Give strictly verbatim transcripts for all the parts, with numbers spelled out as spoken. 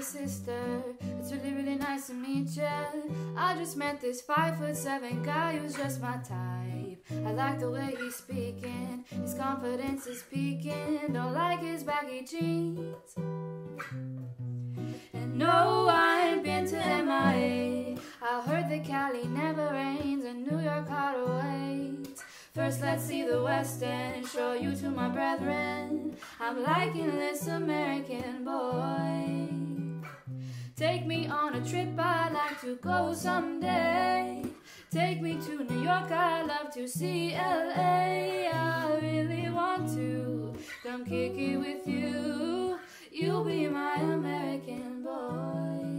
sister. It's really, really nice to meet ya. I just met this five foot seven guy who's just my type. I like the way he's speaking, his confidence is peaking. Don't like his baggy jeans. And no, I ain't been to M I A. I heard that Cali never rains and New York hard awaits. First let's see the West End, show you to my brethren. I'm liking this American boy. Take me on a trip, I'd like to go someday. Take me to New York, I'd love to see L A. I really want to come kick it with you. You'll be my American boy.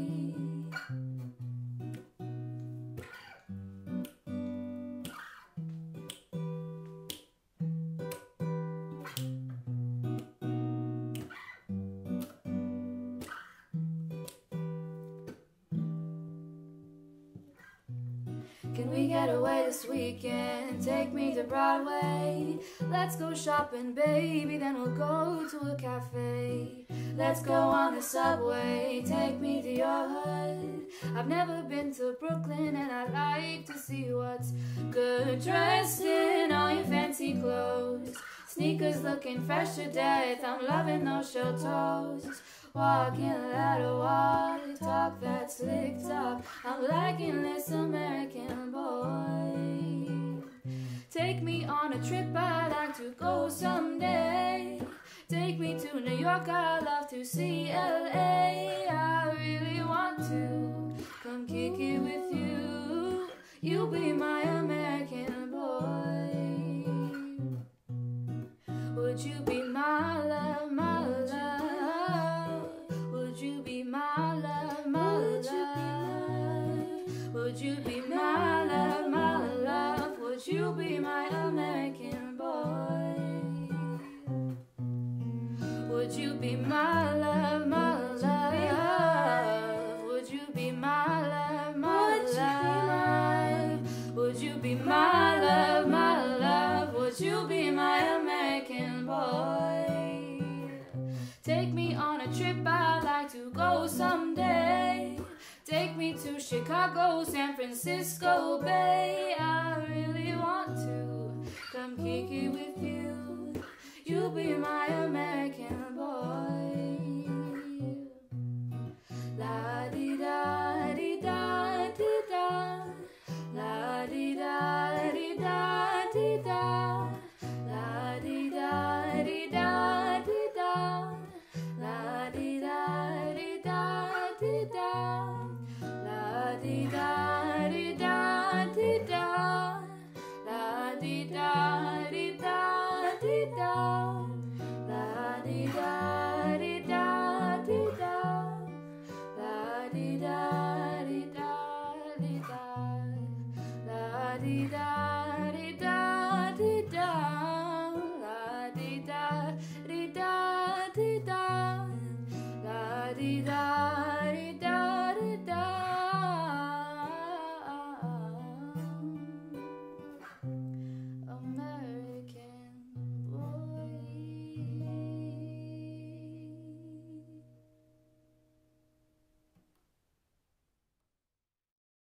Can we get away this weekend? Take me to Broadway. Let's go shopping, baby, then we'll go to a cafe. Let's go on the subway, take me to your hood. I've never been to Brooklyn and I'd like to see what's good. Dressed in all your fancy clothes, sneakers looking fresh to death. I'm loving those shell toes. Walking that walk, talk that slick talk. I'm liking this American boy. Take me on a trip, I'd like to go someday. Take me to New York, I'd love to see L A. I really want to come kick it with you. You'll be my American boy. Would you be my love, my love? Would you be my love, my love? Would you be my love, my love? Would you be my American boy? Would you be my love, my love? Would you be my love, my love? Would you be my love, my love? Would you be my American boy? Take me on a trip, I'd like to go someday. Take me to Chicago, San Francisco Bay. I really want to come kick it with you. You'll be my American